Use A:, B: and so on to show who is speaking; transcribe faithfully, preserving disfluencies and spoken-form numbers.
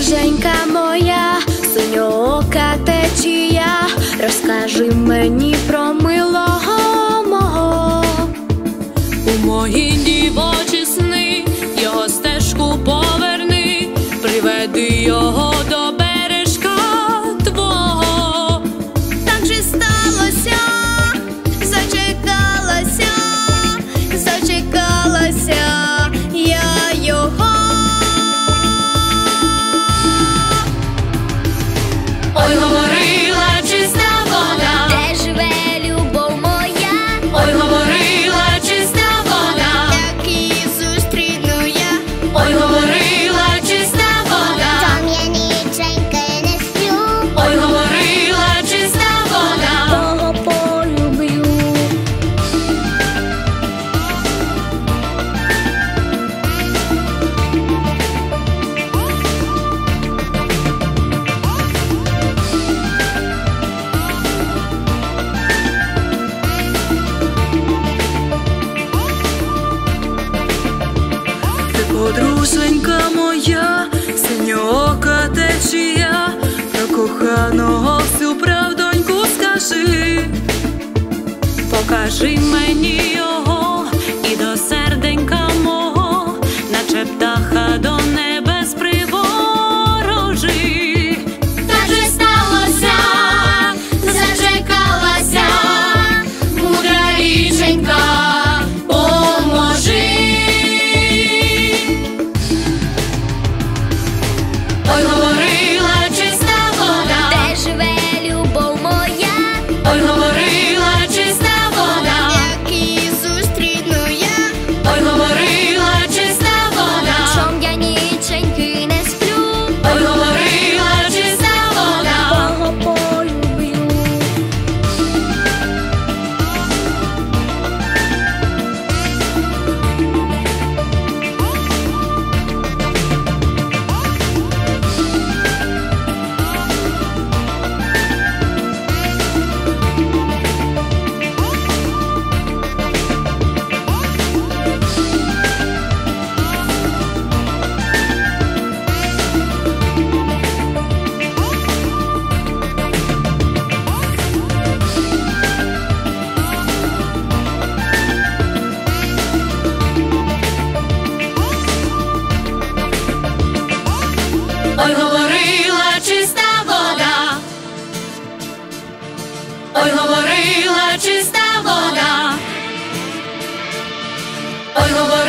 A: Ріженька моя, синьоока течія, розкажи мені про милого мого.
B: У мої дівочі сни його стежку поверни, приведи його до бережка твого.
A: Так же сталося, зачекалася, зачекалася я його.
B: Ой, говорила чиста вода,
A: де живе любов моя.
B: ой, говорила чиста вода,
A: як її зустріну я.
B: ой, говорила чиста вода,
A: Там я ніченьки не сплю,
B: ой, говорила чиста вода.
A: кого полюблю.
B: Подруженька моя, синьоока течія, про коханого всю правдоньку скажи. Покажи мені його і до серденька мого, наче птаха до небес приворожи.
A: Так же сталося, зачекалася, мудра річенька, поможи.
B: Ой, говорила чиста вода,
A: Де живе любов моя,
B: ой, говорила чиста вода,
A: як її зустріну я.
B: ой, говорила чиста вода,
A: Чом я ніченьки не сплю,
B: ой, говорила чиста вода.
A: кого полюблю.
B: Ой, говорила чиста вода, ой, говорила чиста вода, ой, говорила